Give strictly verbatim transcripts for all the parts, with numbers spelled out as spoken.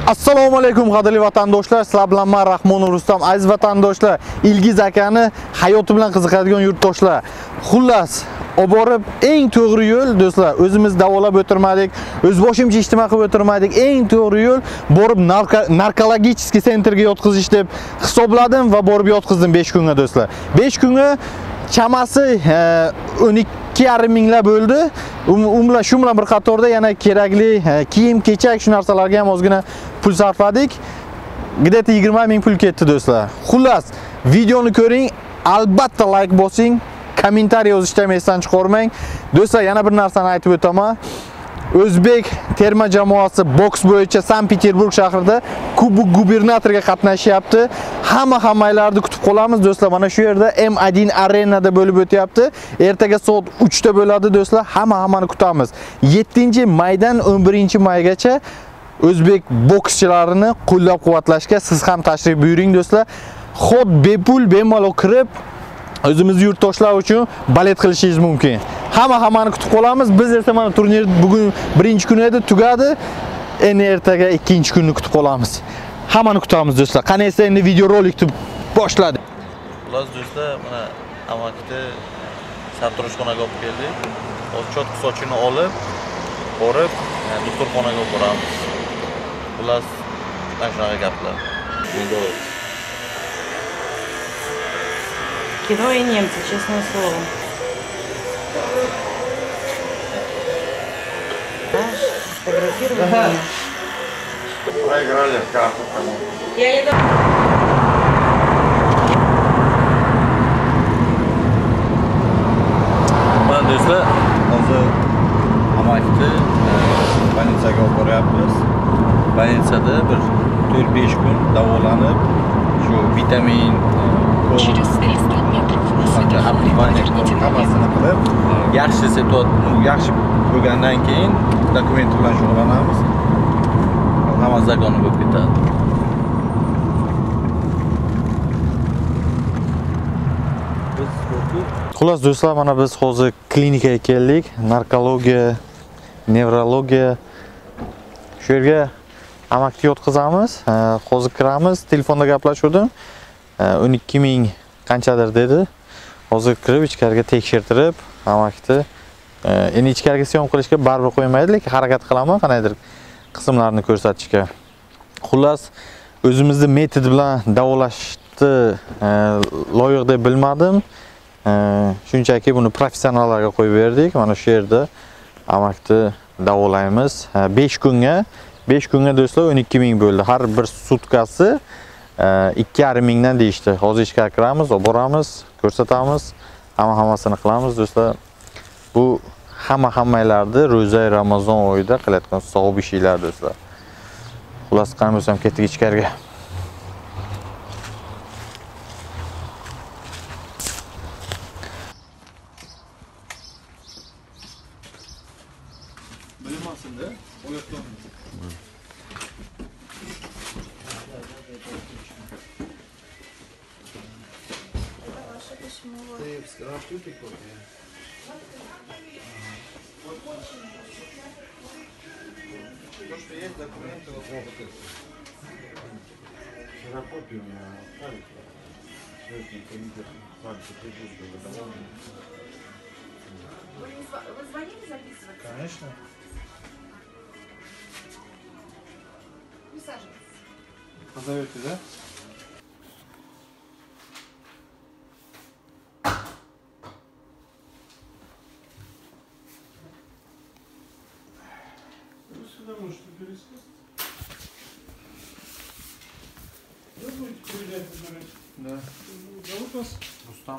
Assalomu alaykum qadrli vatandoshlar. Sizlar bilan men Rahmonov Rustam. Aziz vatandoshlar, Ilgiz akani hayoti bilan qiziqadigan yurtdoshlar. Xullas, oborib eng to'g'ri yo'l do'stlar. O'zimiz davolab o'tirmadik, o'z boshimcha ijtimoiy qilib o'tirmadik. Eng to'g'ri yo'l borib narkologический sentrga yotqizish deb hisobladim va borib yotqizdim besh kunga do'stlar. besh kunga chamasi o'n ikki yarim minglab bo'ldi. Umla shu bilan bir qatorda yana kerakli kiyim, kechak shu narsalarga ham ozgina pul sarfladik. Gideta yigirma ming pul ketdi do'stlar. Xullas, videoni ko'ring, albatta like bosing, kommentariy yozishdan esdan chiqarmang. Do'stlar, yana bir narsani aytib o'taman. O'zbek terma jamoasi boks bo'yicha Sankt-Peterburg shahrida Kubok gubernatoriga qatnashyapti. Hamma hammaylarni kutib qolamiz do'stlar. Mana shu yerda M один arenada bo'lib o'tyapti. Ertaga soat uchda bo'ladi do'stlar. Hamma hammani kutamiz. yettinchi maydan o'n birinchi maygacha o'zbek bokschilarini qo'llab-quvvatlashga siz ham tashrif buyuring do'stlar. Xod bepul bemalol kirib o'zimiz yurtdoshlar uchun balet qilishingiz mumkin. Hamma hammani kutib qolamiz. Biz esa mana turnir bugun birinchi kuni edi, tugadi. Endi ertaga ikkinchi kunni kutib qolamiz. Hammani kutamiz do'stlar. Qani esa endi video rolikni boshladik. Xullas do'stlar, mana amakni sartaroshxonaga olib keldik. Ochot sochini olib, borib, doktorxonaga olib boramiz. Xullas, mana shunaqa gaplar. Endi Герои немцы, честное слово. Знаешь, фотографировать меня. Проиграли в карту. Я еду. Mana do'stlar, hozir amakni больницаga olib boryapmiz. Больницада bir to'rt besh kun davolanib, shu vitamin Через триста метров hammasini qilib, yaxshi situatsiya, yaxshi bo'lgandan keyin dokument bilan shug'ullanamiz. Hamma zakon bo'lib ketadi. Xullas do'stlar, mana biz hozir klinikaga keldik. Narkologiya, nevrologiya. Shu yerga amakni yotqizamiz. Hozir kiramiz, telefonda gaplashuvdim. o'n ikki ming qanchadir dedi. Hozir kirib ichkariga tekshirtirib, amakni endi ichkariga syom qilishga baribir qo'ymaydi, lekin harakat qilaman qanaydir qismlarni ko'rsatishga. Xullas, o'zimizni metod bilan davolashni loyiq deb bilmadim. Shunchaki buni professionallarga qo'yib berdik. Mana shu yerda amakni davolaymiz. besh kunga, besh kunga do'stlar o'n ikki ming bo'ldi. Har bir sutkasi ikki yarim mingdan deyishdi. Hozir ishga kiramiz, olib boramiz, ko'rsatamiz, hamma hammasini qilamiz do'stlar. Bu hamma hammaylarni ro'za Ramazon oyida qilayotgan savob ishlar do'stlar. Xullas, qani bo'lsam ketdik ichkariga. Bilmasin-da, oyoqdan. Ты вскрываешь копия? То, что есть документы, вот это. Ксерокопию у меня оставить. Следственный комитет Санкт-Петербурга выдавал. Вы звонили записывать? Конечно. Присаживайтесь. Позовете, да? Сюда можете пересесть. Вы будете передать выбирать? Да. Зовут вас? Рустам.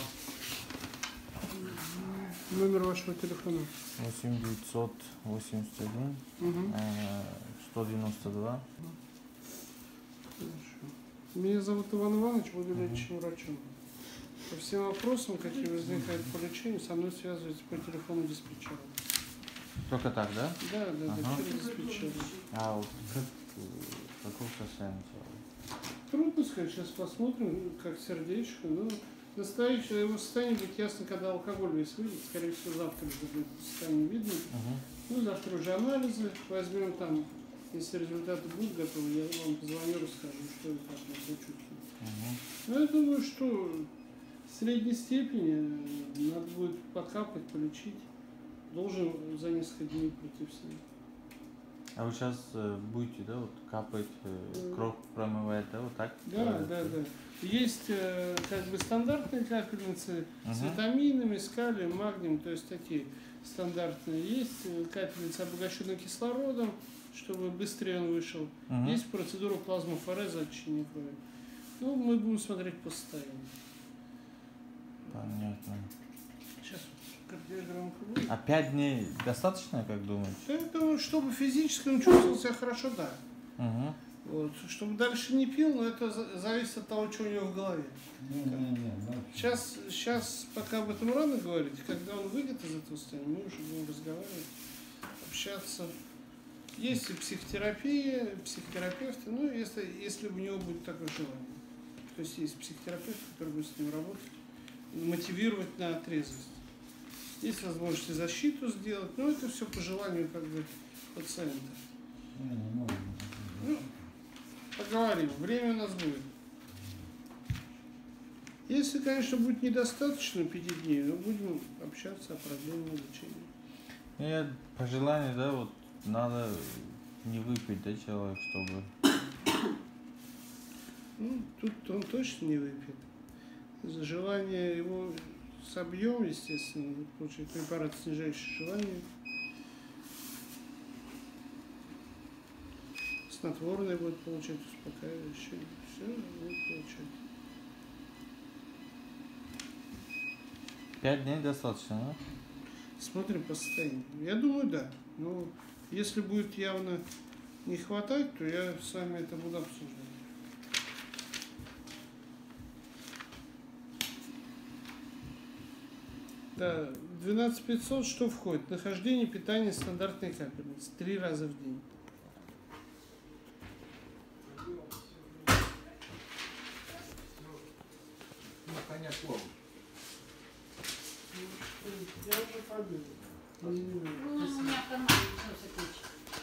Номер вашего телефона? восемь девятьсот восемьдесят один сто девяносто два. Хорошо. Меня зовут Иван Иванович, буду лечащим врачом. По всем вопросам, какие возникают по лечению, со мной связывайтесь по телефону диспетчера. Только так, да? Да, да, Ага. да, через диспетчера. А вот как, какого состояния? Трудно сказать, сейчас посмотрим, как сердечко. Ну, настоящее его состояние будет ясно, когда алкоголь весь выйдет. Скорее всего, завтра будет состояние видно. Угу. Ну, завтра уже анализы возьмем там Если результаты будут готовы, я вам позвоню, расскажу, что и как на случай. Ну, я думаю, что в средней степени надо будет покапать, полечить. Должен за несколько дней прийти в себя. А вы сейчас э, будете, да, вот капать, э, кровь промывать, да, вот так? Да, Э, да, да. Есть э, как бы стандартные капельницы с Мгм. витаминами, с калием, магнием, то есть такие стандартные. Есть э, капельницы, обогащенные кислородом, чтобы быстрее он вышел. Мгм. Есть процедура плазмофореза очищения крови. Ну, мы будем смотреть по состоянию. Понятно. Сейчас кардиограммка будет. А пять дней достаточно, как думаете? Поэтому, чтобы физически он чувствовал себя хорошо, да. Угу. Вот. Чтобы дальше не пил, но это за- зависит от того, что у него в голове. Сейчас, сейчас пока об этом рано говорить. Когда он выйдет из этого состояния, мы уже будем разговаривать, общаться. Есть и психотерапия, психотерапевты, ну, если, если у него будет такое желание. То есть есть психотерапевт, который будет с ним работать, мотивировать на трезвость. Есть возможность и защиту сделать, но это все по желанию как бы пациента. Ну, поговорим, время у нас будет. Если, конечно, будет недостаточно пяти дней, но будем общаться о продленном лечении. Я по желанию, да, вот надо не выпить, да, человек, чтобы... Ну, тут он точно не выпьет. За желание его собьем, естественно, получить препарат, снижающий желание. Снотворное будет получать, успокаивающее. Все будет получать. Пять дней достаточно, да? Смотрим по состоянию. Я думаю, да. Но если будет явно не хватать, то я с вами это буду обсуждать. Да, двенадцать пятьсот что входит? Нахождение, питание, стандартные капельницы. Три раза в день. Я уже побил. Ну, у меня в кармане начался ключ.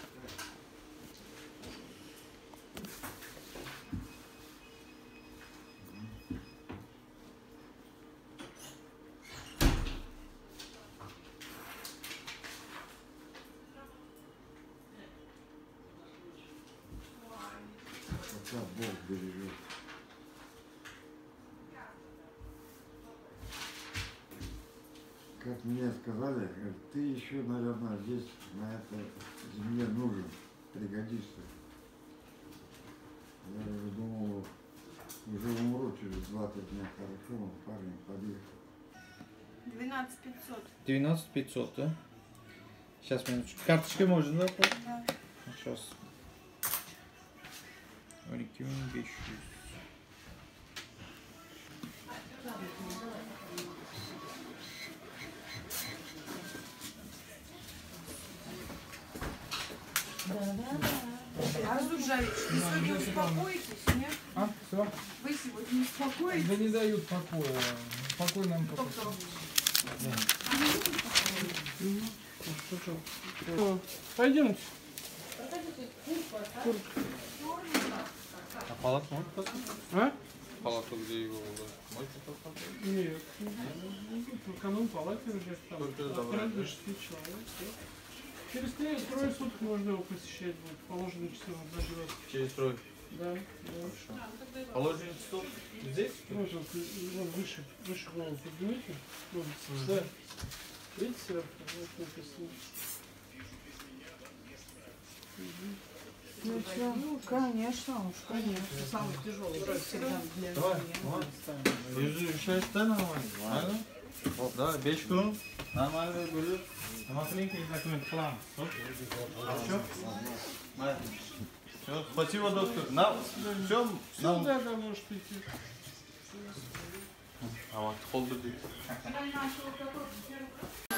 Пока Бог бережет. Как мне сказали, говорят, ты еще, наверное, здесь, на этой земле нужен, пригодишься. Я уже думал, уже умру через два-три дня. Хорошо, парень подъехал. двенадцать пятьсот. двенадцать пятьсот, да? Сейчас, минуточку. Карточкой можно, да? Да. Сейчас. Реквием beş yüz. Артур Жарич, вы сегодня успокоитесь, нет? А, все? Вы сегодня успокоитесь? Да не дают покоя. Покой нам только. Доктор. О, пойдемте. А палат может посмотреть? А? Палату, где его можете посмотреть? Нет. В канун палате уже там. Только От забрать, трех до да? шести человек. Да. Через три, трое суток можно его посещать будет. Положенные часы на нагрузку. Через трое. Да, да. Положение часов здесь? Можно вот выше, выше голову поднимите. Вот, да. Видите, сверху? Вот написано. Ну, что? Ну, конечно, уж, конечно. Самый тяжелый всегда для Давай, меня. давай. Yüzü şaştı nормально. Nормально? Да, beş gün. Нормально будет. Маленький документ план. Все? Все, спасибо, доктор. На, все, Все, на. да, да, может идти. А вот холды.